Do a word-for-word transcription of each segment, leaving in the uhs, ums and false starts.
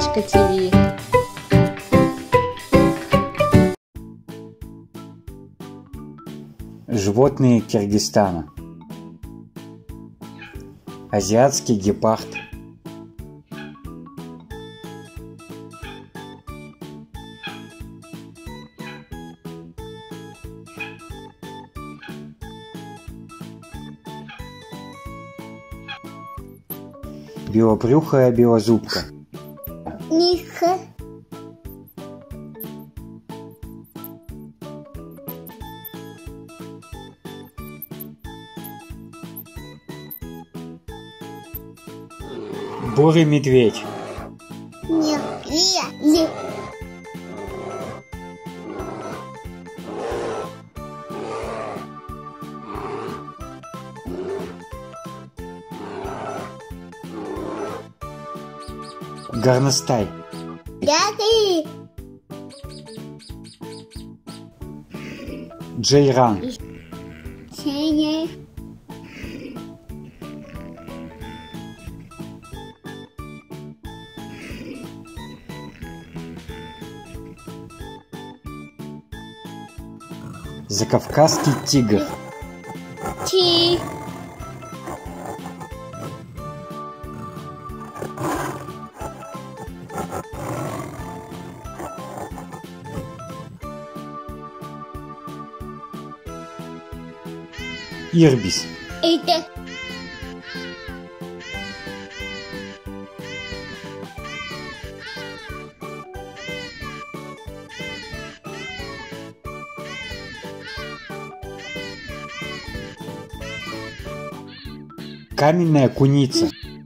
Малышка ТВ. Животные Киргизстана. Азиатский гепард. Белобрюхая белозубка. Миха. Бурый медведь. Не, ле, ле. Горностай. Дяди. Джейран. Сеня. Закавказский тигр. Ти. Ирбис. Это. Каменная куница.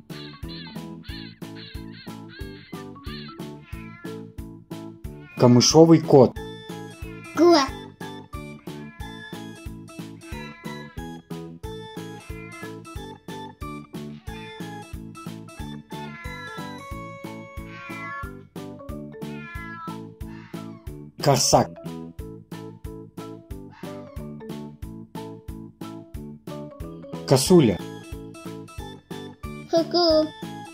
Камышовый кот. Гуа. Корсак. Косуля. Ку-ку.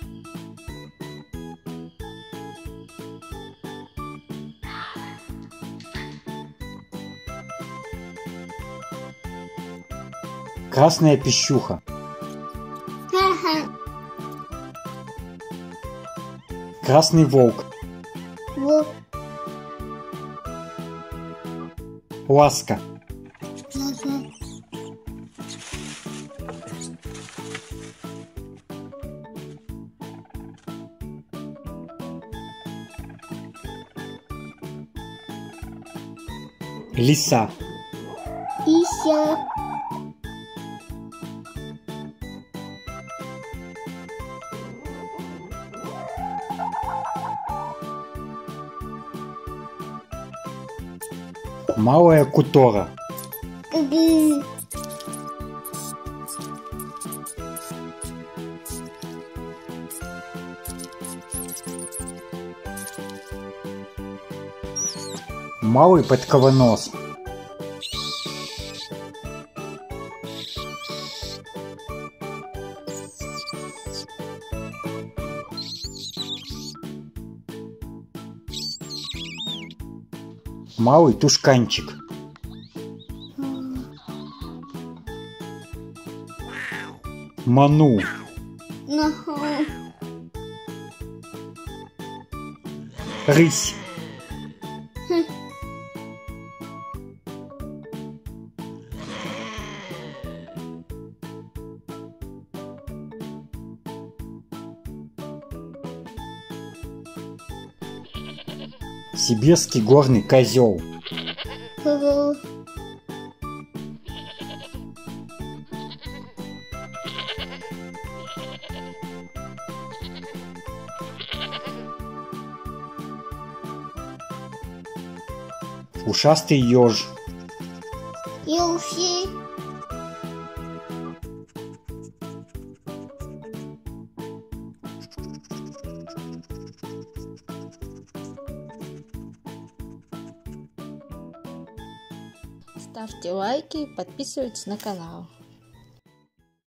Красная пищуха. Ха-ха. Красный волк. Во. Ласка. Ага. Лиса. Ися. Малая кутора. Гы. Малый подковонос. Малый тушканчик. Ману. Нахуй. Рысь. Сибирский горный козел. Ку-ку. Ушастый еж. Юши. Ставьте лайки и подписывайтесь на канал.